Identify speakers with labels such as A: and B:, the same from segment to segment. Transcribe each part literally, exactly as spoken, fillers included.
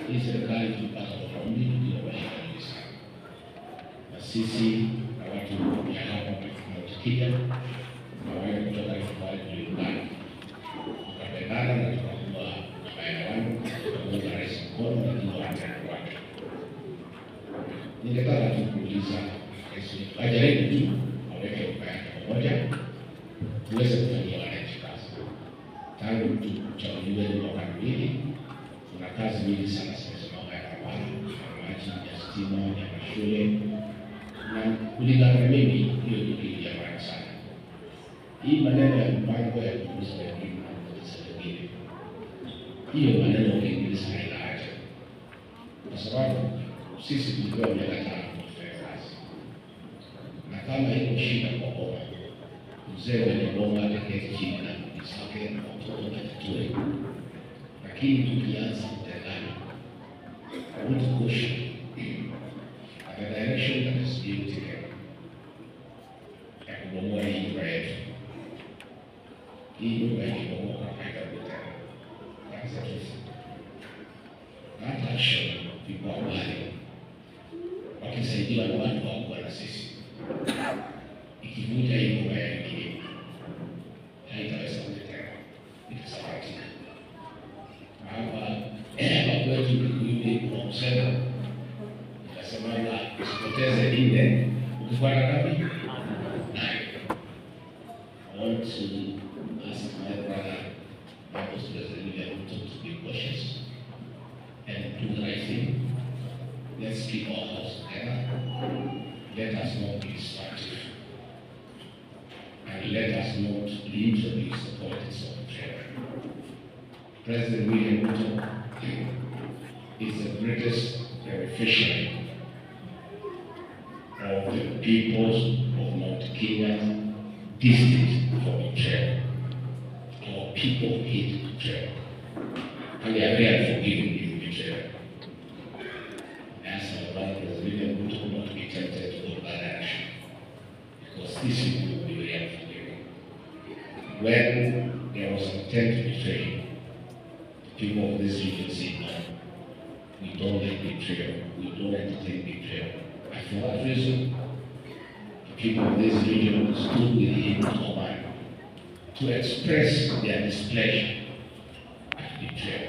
A: hii serikali tulipata maombi ndio washiriki sana. Na sisi na watu ya hapa tunatikia na wale kutoka ifadhi tuliungana. Tukapendana na tukakuwa na maelewano, tukakuwa rais mkono na tukakuwa watani wake. Ningetaka tu kuuliza rais ajaribu tu aweke upaya pamoja tuweze kufanyia wananchi kazi. Tangu tuchaguliwe mwaka mbili, kuna kazi nyingi sana zimesimama ya barabara, maji, ya stima, ya mashule, na kulingana na mimi hiyo ni kitu ya maana sana. Hii maneno ya mpango ya kupunguza wengine na kupunguza wengine, hiyo maneno ya Kiingereza haina haja, kwa sababu sisi tulipewa miaka tano kufanya kazi, na kama iko shida kwa boma, mzee wenye boma ataketi chini na msake na watoto na tutue. Lakini tukianza kutengana, I want to caution at the direction that is being taken ya kubomoa hii nyumba yetu. Hii nyumba ikibomoka haitakuta kanisa kisa. That action people are bali wakisaidiwa na watu wakuwa na sisi. Ikivunja hii nyumba ya wengine haitaweza kutetea, itasabatika. Hapa kwetu yule kwa msema nasema na usipoteze ile ukifuata kapi naye. I want to ask my brother Marcus President to be cautious and do the right thing. Let's keep our house together. Let us not be distracted, and let us not lead to be supporters of terror. President William Ruto is the greatest beneficiary of the peoples of Mount Kenya district for betrayal. Our people hate betrayal, and they are very forgiving in betrayal. As our brother President William Ruto will not be tempted to go that direction, because this people will be very unforgiving. When there was an attempt to betray, people of this region say no. We don't like betrayal. We don't entertain betrayal. And for that reason, the people of this region stood with him to command to express their displeasure at betrayal.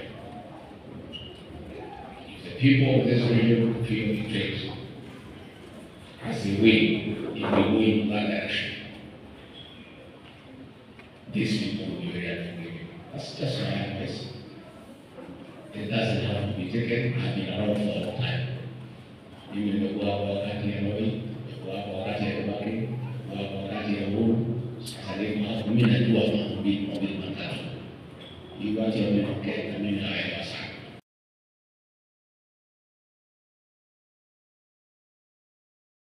A: If the people of this region feel betrayed, as they win, if they win that direction, these people will be very unforgiving. That's just my advice. It doesn't have to be taken. I've been around for a long time. Mimi nimekuwa hapa wakati ya Moi, nimekuwa hapa wakati ya Kibaki, nimekuwa hapa wakati ya Uhuru. Sasa leo mimi najua mambo mengi matatu. Hii watu wamenokea na mimi naelewa sana.